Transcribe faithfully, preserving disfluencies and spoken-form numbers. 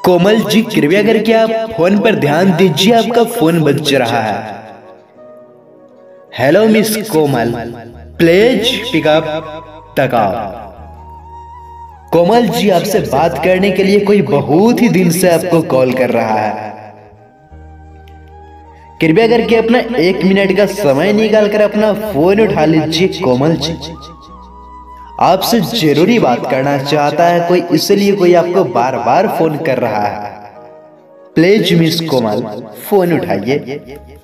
कोमल जी, कृपया करके आप फोन पर ध्यान दीजिए, आपका फोन बज रहा है। Hello miss Komal, please pick up the call. Komal ji, आपसे बात करने के लिए कोई बहुत ही दिन से आपको कॉल कर रहा है। कृपया करके अपना एक मिनट का समय निकाल कर अपना फोन उठा लीजिए। कोमल जी, आपसे जरूरी बात करना चाहता है कोई, इसलिए कोई आपको बार बार फोन कर रहा है। प्लीज मिस कोमल, फोन उठाइए।